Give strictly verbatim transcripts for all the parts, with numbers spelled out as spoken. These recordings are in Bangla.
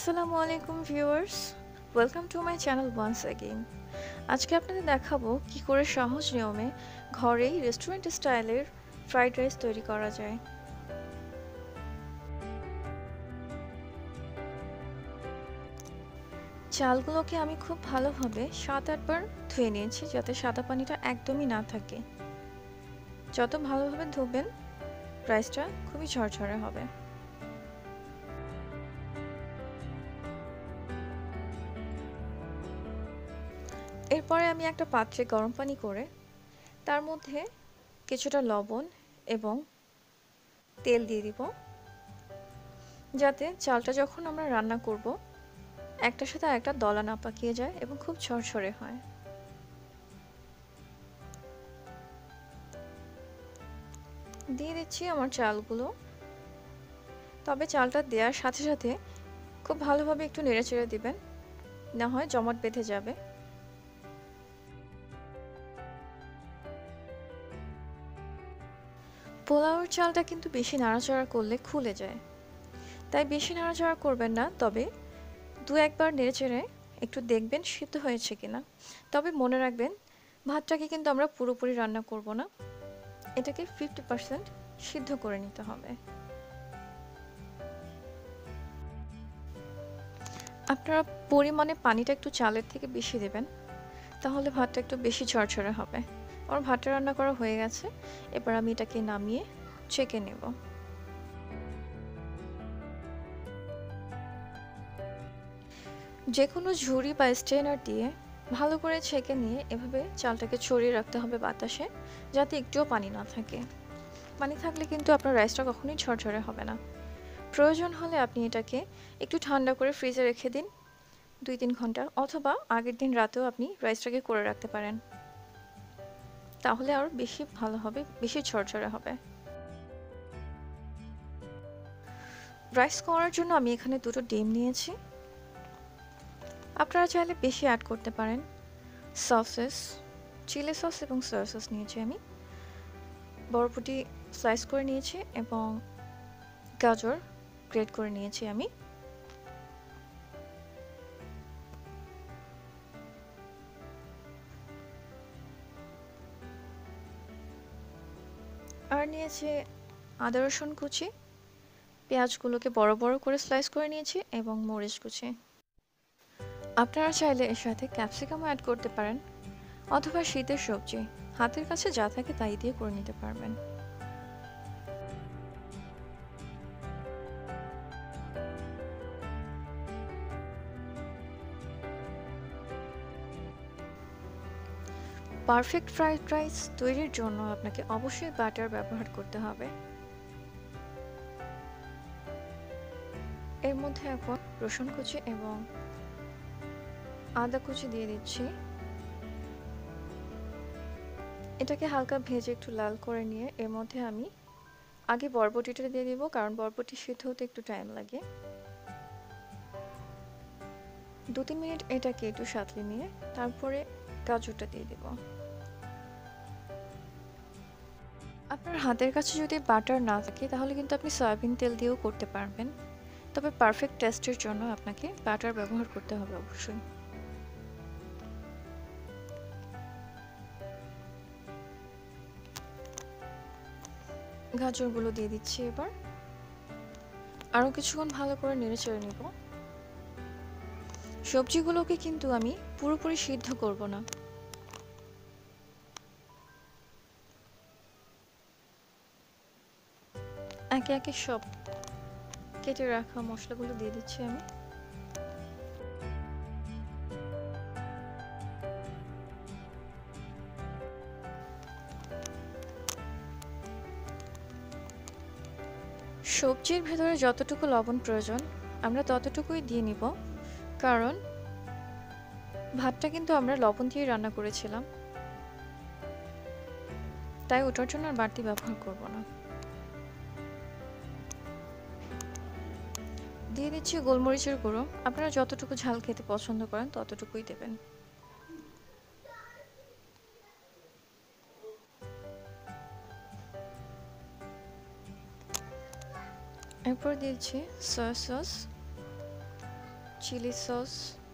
আসসালামু আলাইকুম viewers, welcome to my channel once again. আজকে আপনাদের দেখাবো কি করে সহজ নিয়মে ঘরেই রেস্টুরেন্ট স্টাইলের ফ্রাইড রাইস তৈরি করা যায়। চালগুলোকে আমি খুব ভালোভাবে সাত আটবার ধুয়ে নিয়েছি যাতে সাদা পানিটা একদমই না থাকে। যত ভালোভাবে ধুবেন রাইসটা খুবই ঝরঝরে হবে। এরপরে আমি একটা পাত্রে গরম পানি করে তার মধ্যে কিছুটা লবণ এবং তেল দিয়ে দিব, যাতে চালটা যখন আমরা রান্না করব একটার সাথে আরেকটা দলা না পাকিয়ে যায় এবং খুব ঝরঝরে হয়। দিয়ে দিচ্ছি আমার চালগুলো, তবে চালটা দেওয়ার সাথে সাথে খুব ভালোভাবে একটু নেড়েচেড়ে দিবেন, না হয় জমাট বেঁধে যাবে। পোলাওর চালটা কিন্তু বেশি নাড়াচাড়া করলে খুলে যায়, তাই বেশি নাড়াচাড়া করবেন না, তবে দু একবার নেড়েচেড়ে একটু দেখবেন সিদ্ধ হয়েছে কিনা। তবে মনে রাখবেন ভাতটাকে কিন্তু আমরা পুরোপুরি রান্না করব না, এটাকে ফিফটি পার্সেন্ট সিদ্ধ করে নিতে হবে। আপনারা পরিমাণে পানিটা একটু চালের থেকে বেশি দেবেন, তাহলে ভাতটা একটু বেশি ঝরঝরে হবে। আমার ভাতটা রান্না করা হয়ে গেছে, এবার আমি এটাকে নামিয়ে ছেঁকে নেব। যে কোনো ঝুড়ি বা স্ট্রেনার দিয়ে ভালো করে ছেঁকে নিয়ে এভাবে চালটাকে ছড়িয়ে রাখতে হবে বাতাসে, যাতে একটুও পানি না থাকে। পানি থাকলে কিন্তু আপনার রাইসটা কখনোই ঝরঝরে হবে না। প্রয়োজন হলে আপনি এটাকে একটু ঠান্ডা করে ফ্রিজে রেখে দিন দুই তিন ঘন্টা, অথবা আগের দিন রাতেও আপনি রাইসটাকে করে রাখতে পারেন, তাহলে আরও বেশি ভালো হবে, বেশি ঝরঝরে হবে। রাইস করার জন্য আমি এখানে দুটো ডিম নিয়েছি, আপনারা চাইলে বেশি অ্যাড করতে পারেন। সসেস, চিলি সস এবং সয়া সস নিয়েছি আমি, বরবটি স্লাইস করে নিয়েছি এবং গাজর গ্রেট করে নিয়েছি আমি। আর নিয়েছি আদা রসুন কুচি, পেঁয়াজগুলোকে বড় বড় করে স্লাইস করে নিয়েছি এবং মরিচ কুচি। আপনারা চাইলে এর সাথে ক্যাপসিকাম অ্যাড করতে পারেন, অথবা শীতের সবজি হাতের কাছে যা থাকে তাই দিয়ে করে নিতে পারবেন। পারফেক্ট ফ্রাইড রাইস তৈরির জন্য আপনাকে অবশ্যই বাটার ব্যবহার করতে হবে। এর মধ্যে এখন রসুন কুচি এবং আদা কুচি দিয়ে দিচ্ছি। এটাকে হালকা ভেজে একটু লাল করে নিয়ে এর মধ্যে আমি আগে বরবটিটা দিয়ে দিব, কারণ বরবটি সিদ্ধ হতে একটু টাইম লাগে। দু তিন মিনিট এটাকে একটু সাঁতলে নিয়ে তারপরে গাজরটা দিয়ে দেব। আপনার হাতের কাছে যদি বাটার না থাকে তাহলে কিন্তু আপনি সয়াবিন তেল দিয়েও করতে পারবেন, তবে পারফেক্ট টেস্টের জন্য আপনাকে বাটার ব্যবহার করতে হবে অবশ্যই। গাজরগুলো দিয়ে দিচ্ছি, এবার আরও কিছুক্ষণ ভালো করে নেড়েচেড়ে নেব। সবজিগুলোকে কিন্তু আমি পুরোপুরি সিদ্ধ করব না, একে একে সব কেটে রাখা মশলাগুলো দিয়ে দিচ্ছি আমি। সবজির ভেতরে যতটুকু লবণ প্রয়োজন আমরা ততটুকুই দিয়ে নিব, কারণ ভাতটা কিন্তু আমরা লবণ দিয়ে রান্না করেছিলাম, তাই ওটার জন্য আর বাড়তি ব্যবহার করব না। দিয়ে দিচ্ছি গোলমরিচের গুঁড়ো, আপনারা যতটুকু ঝাল খেতে পছন্দ করেন ততটুকুই দেবেন। এরপর দিয়েছি সয়া সস, চিলি সস,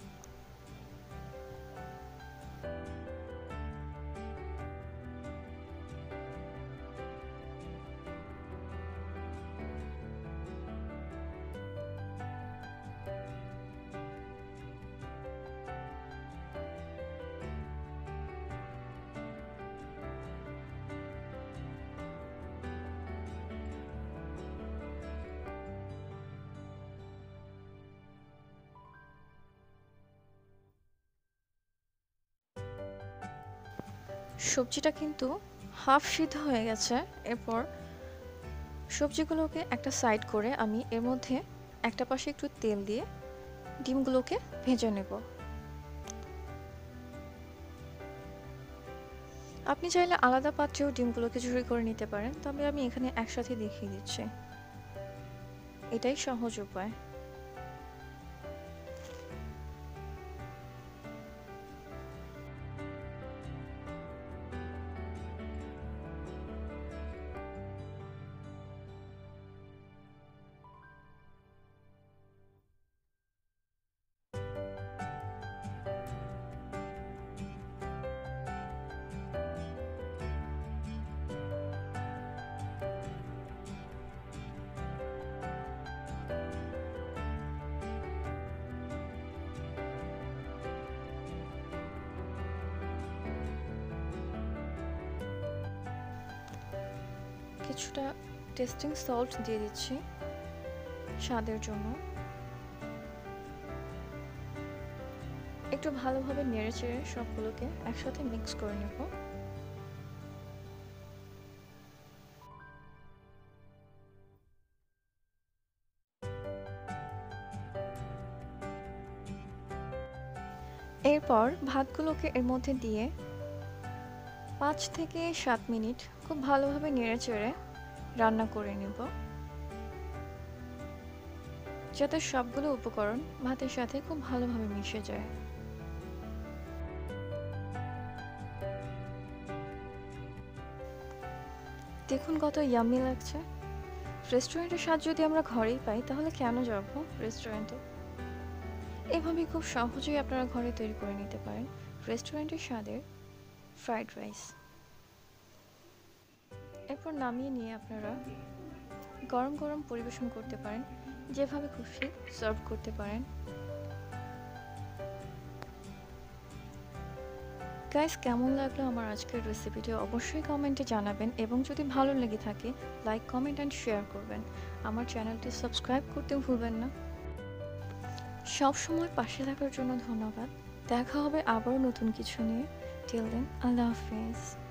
সবজিটা কিন্তু হাফ সিদ্ধ হয়ে গেছে। এরপর সবজিগুলোকে একটা সাইড করে আমি এর মধ্যে একটা পাশে একটু তেল দিয়ে ডিমগুলোকে ভেজে নেব। আপনি চাইলে আলাদা পাত্রেও ডিমগুলোকে ঝুরি করে নিতে পারেন, তবে আমি এখানে একসাথে দেখিয়ে দিচ্ছি, এটাই সহজ উপায়। কিছুটা টেস্টিং সল্ট দিয়ে দিচ্ছি স্বাদের জন্য। একটু ভালোভাবে নেড়েচেড়ে সবগুলোকে একসাথে মিক্স করে নেব। এরপর ভাতগুলোকে এর মধ্যে দিয়ে পাঁচ থেকে সাত মিনিট খুব ভালোভাবে নেড়েচেড়ে রান্না করে নেব, যাতে সবগুলো উপকরণ ভাতের সাথে খুব ভালোভাবে মিশে যায়। দেখুন কত ইয়াম্মি লাগছে। রেস্টুরেন্টের স্বাদ যদি আমরা ঘরেই পাই তাহলে কেন যাব রেস্টুরেন্টে? এভাবে খুব সহজেই আপনারা ঘরে তৈরি করে নিতে পারেন রেস্টুরেন্টের স্বাদের ফ্রাইড রাইস। এরপর নামিয়ে নিয়ে আপনারা গরম গরম পরিবেশন করতে পারেন, যেভাবে খুশি সার্ভ করতে পারেন। গাইস, কেমন লাগলো আমার আজকের রেসিপিটি অবশ্যই কমেন্টে জানাবেন, এবং যদি ভালো লেগে থাকে লাইক, কমেন্ট অ্যান্ড শেয়ার করবেন। আমার চ্যানেলটি সাবস্ক্রাইব করতে ভুলবেন না। সব সময় পাশে থাকার জন্য ধন্যবাদ। দেখা হবে আবারও নতুন কিছু নিয়ে। টিল দেন, আল্লাহ হাফেজ।